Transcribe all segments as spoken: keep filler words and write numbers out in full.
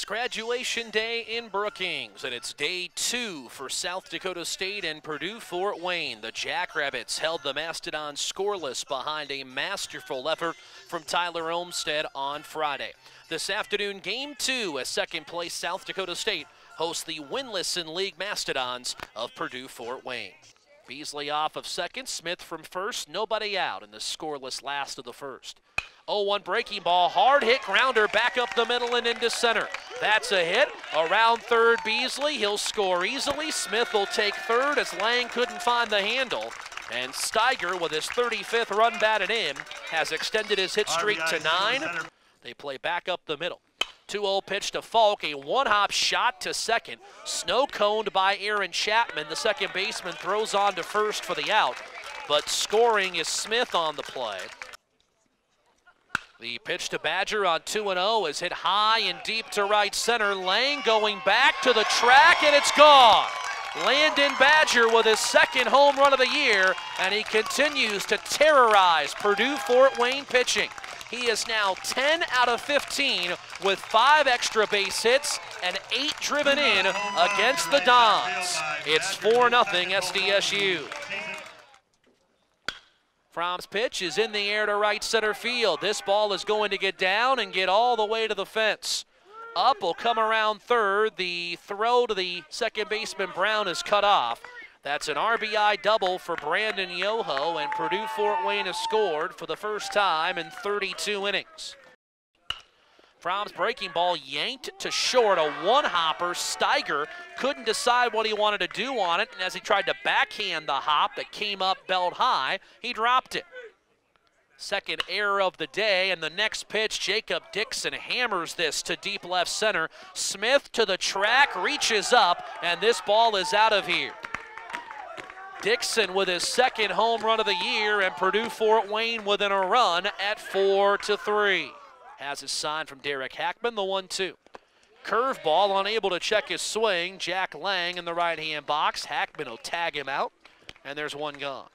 It's graduation day in Brookings, and it's day two for South Dakota State and Purdue Fort Wayne. The Jackrabbits held the Mastodons scoreless behind a masterful effort from Tyler Olmstead on Friday. This afternoon, game two, as second-place South Dakota State hosts the winless in league Mastodons of Purdue Fort Wayne. Beasley off of second, Smith from first, nobody out in the scoreless last of the first. oh one breaking ball, hard hit grounder back up the middle and into center. That's a hit. Around third, Beasley. He'll score easily. Smith will take third as Lang couldn't find the handle. And Steiger, with his thirty-fifth run batted in, has extended his hit streak to nine. They play back up the middle. two oh pitch to Falk, a one-hop shot to second. Snow-coned by Aaron Chapman. The second baseman throws on to first for the out, but scoring is Smith on the play. The pitch to Badger on two and oh is hit high and deep to right center. Lang going back to the track, and it's gone. Landon Badger with his second home run of the year, and he continues to terrorize Purdue Fort Wayne pitching. He is now ten out of fifteen with five extra base hits and eight driven in against the Dons. It's four nothing S D S U. Fromm's pitch is in the air to right center field. This ball is going to get down and get all the way to the fence. Up will come around third. The throw to the second baseman Brown is cut off. That's an R B I double for Brandon Yoho, and Purdue Fort Wayne has scored for the first time in thirty-two innings. Fromm's breaking ball yanked to short, a one-hopper. Steiger couldn't decide what he wanted to do on it, and as he tried to backhand the hop that came up belt high, he dropped it. Second error of the day, and the next pitch, Jacob Dixon hammers this to deep left center. Smith to the track, reaches up, and this ball is out of here. Dixon with his second home run of the year, and Purdue Fort Wayne within a run at four to three. Has his sign from Derek Hackman, the one two. Curveball, unable to check his swing. Jack Lang in the right-hand box. Hackman will tag him out, and there's one gone.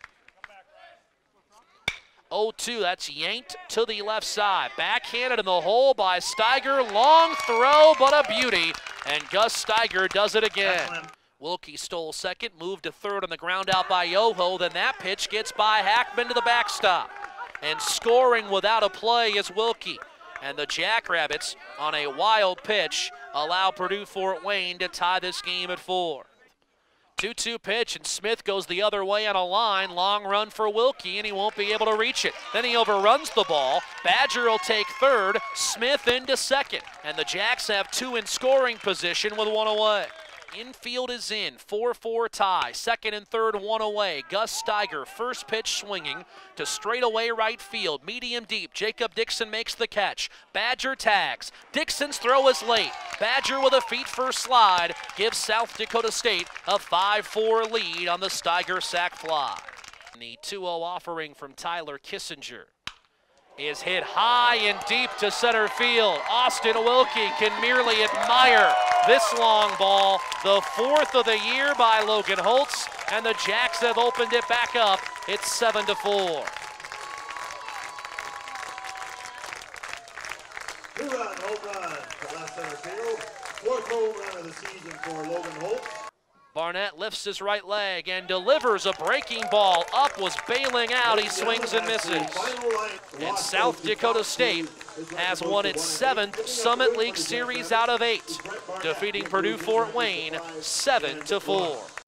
oh two, that's yanked to the left side. Backhanded in the hole by Steiger. Long throw, but a beauty, and Gus Steiger does it again. Wilkie stole second, moved to third on the ground out by Yoho. Then that pitch gets by Hackman to the backstop. And scoring without a play is Wilkie. And the Jackrabbits, on a wild pitch, allow Purdue Fort Wayne to tie this game at four. two two pitch, and Smith goes the other way on a line. Long run for Wilkie, and he won't be able to reach it. Then he overruns the ball. Badger will take third. Smith into second. And the Jacks have two in scoring position with one away. Infield is in, four four tie. Second and third, one away. Gus Steiger, first pitch swinging to straightaway right field. Medium deep, Jacob Dixon makes the catch. Badger tags. Dixon's throw is late. Badger with a feet first slide gives South Dakota State a five four lead on the Steiger sac fly. And the two oh offering from Tyler Kissinger is hit high and deep to center field. Austin Wilkie can merely admire this long ball, the fourth of the year by Logan Holtz, and the Jacks have opened it back up. It's seven to four. Two-run home run to left center field. Fourth home run of the season for Logan Holtz. Barnett lifts his right leg and delivers a breaking ball. Up was bailing out. He swings and misses. And South Dakota State has won its seventh Summit League Series out of eight, defeating Purdue Fort Wayne seven to four.